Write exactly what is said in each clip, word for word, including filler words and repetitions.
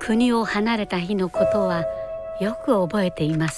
国を離れた日のことはよく覚えています。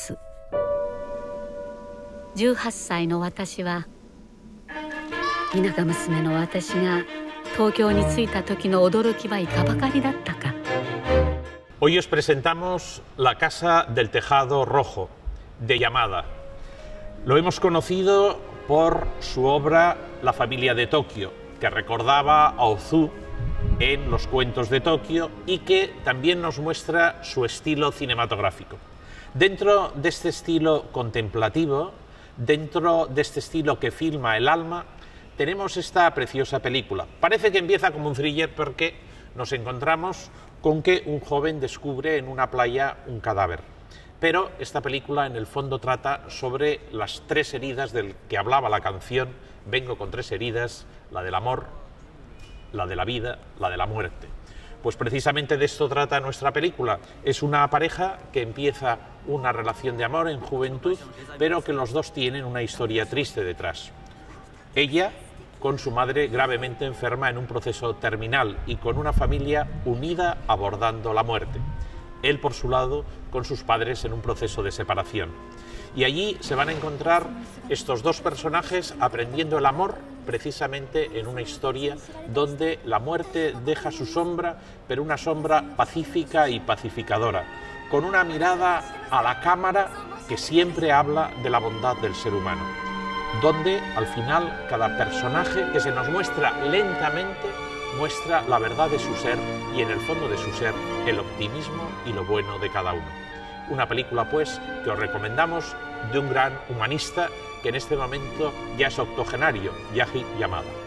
じゅうはっさいの私は、田舎娘の私が東京に着いた時の驚きはいかばかりだったか。 Hoy os presentamos La Casa del Tejado Rojo, de Yamada. Lo hemos conocido por su obra La Familia de Tokio, que recordaba a Ozu en los cuentos de Tokio y que también nos muestra su estilo cinematográfico. Dentro de este estilo contemplativo, dentro de este estilo que filma el alma, tenemos esta preciosa película. Parece que empieza como un thriller porque nos encontramos con que un joven descubre en una playa un cadáver. Pero esta película en el fondo trata sobre las tres heridas del que hablaba la canción Vengo con tres heridas, la del amor, la de la vida, la de la muerte. Pues precisamente de esto trata nuestra película. Es una pareja que empieza una relación de amor en juventud, pero que los dos tienen una historia triste detrás. Ella con su madre gravemente enferma en un proceso terminal y con una familia unida abordando la muerte. Él, por su lado, con sus padres en un proceso de separación. Y allí se van a encontrar estos dos personajes aprendiendo el amor precisamente en una historia donde la muerte deja su sombra, pero una sombra pacífica y pacificadora, con una mirada a la cámara que siempre habla de la bondad del ser humano, donde al final cada personaje que se nos muestra lentamente muestra la verdad de su ser y en el fondo de su ser el optimismo y lo bueno de cada uno. Una película pues que os recomendamos de un gran humanista que en este momento ya es octogenario, Yaji Yamada.